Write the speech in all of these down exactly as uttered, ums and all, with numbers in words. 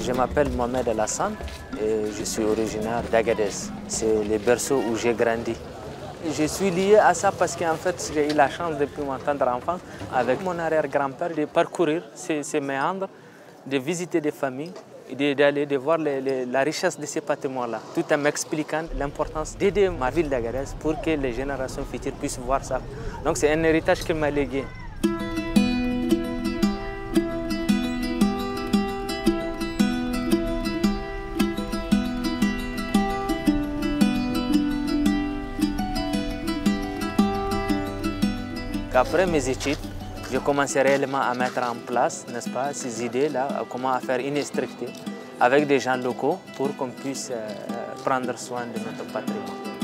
Je m'appelle Mohamed Alassane et je suis originaire d'Agadez. C'est le berceau où j'ai grandi. Je suis lié à ça parce qu'en fait, j'ai eu la chance depuis mon tendre enfance, avec mon arrière-grand-père, de parcourir ces, ces méandres, de visiter des familles, d'aller de, de voir les, les, la richesse de ces patrimoines-là, tout en m'expliquant l'importance d'aider ma ville d'Agadez pour que les générations futures puissent voir ça. Donc c'est un héritage qu'il m'a légué. Après mes études, je commençais réellement à mettre en place, n'est-ce pas, ces idées-là, comment faire une structure avec des gens locaux pour qu'on puisse euh, prendre soin de notre patrimoine.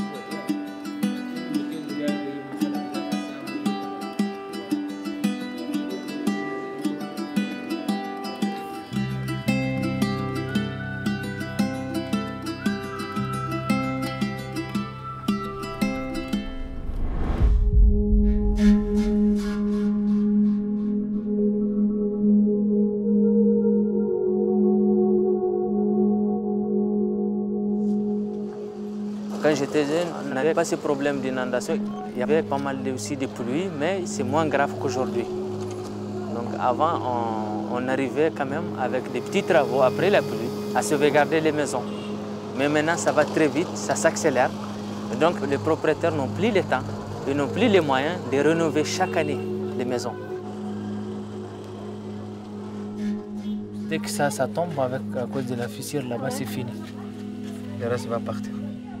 Quand j'étais jeune, on n'avait pas ce problème d'inondation. Il y avait pas mal aussi de pluie, mais c'est moins grave qu'aujourd'hui. Donc avant, on, on arrivait quand même avec des petits travaux après la pluie à sauvegarder les maisons. Mais maintenant, ça va très vite, ça s'accélère. Donc les propriétaires n'ont plus le temps, ils n'ont plus les moyens de rénover chaque année les maisons. Dès que ça, ça tombe avec, à cause de la fissure là-bas, c'est fini. Le reste va partir.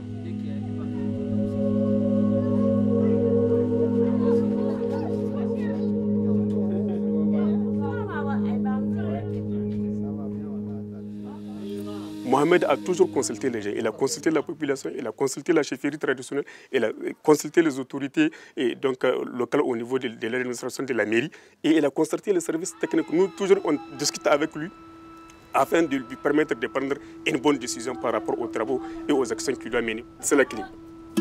Mohamed a toujours consulté les gens, il a consulté la population, il a consulté la chefferie traditionnelle, il a consulté les autorités et donc, euh, locales au niveau de, de l'administration de la mairie et il a consulté les services techniques. Nous, toujours, on discute avec lui afin de lui permettre de prendre une bonne décision par rapport aux travaux et aux actions qu'il doit mener. C'est la clé.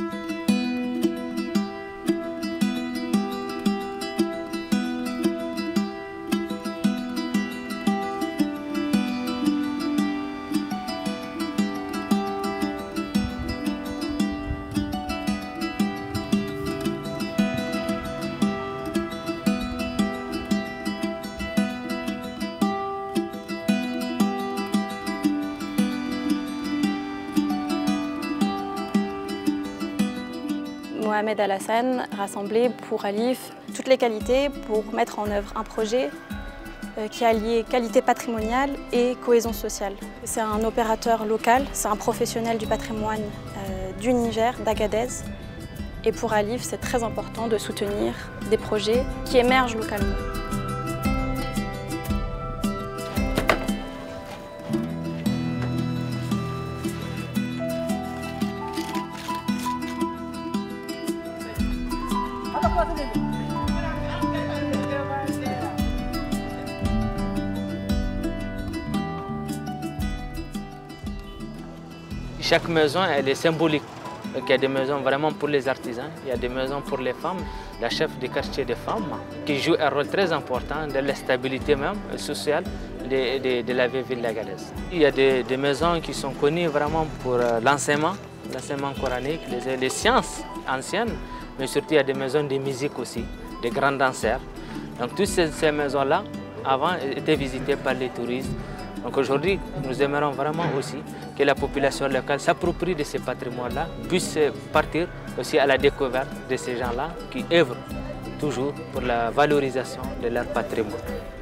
Mohamed Alassane rassemblait pour Alif toutes les qualités pour mettre en œuvre un projet qui alliait qualité patrimoniale et cohésion sociale. C'est un opérateur local, c'est un professionnel du patrimoine euh, du Niger, d'Agadez. Et pour Alif, c'est très important de soutenir des projets qui émergent localement. Chaque maison, elle est symbolique. Donc, il y a des maisons vraiment pour les artisans, il y a des maisons pour les femmes. La chef de quartier des femmes qui joue un rôle très important dans la stabilité même sociale de, de, de la vieille ville d'Agadez. Il y a des, des maisons qui sont connues vraiment pour l'enseignement, l'enseignement coranique, les, les sciences anciennes, mais surtout il y a des maisons de musique aussi, des grands danseurs. Donc toutes ces, ces maisons-là, avant, étaient visitées par les touristes. Donc aujourd'hui, nous aimerions vraiment aussi que la population locale s'approprie de ces patrimoines-là, puisse partir aussi à la découverte de ces gens-là qui œuvrent toujours pour la valorisation de leur patrimoine.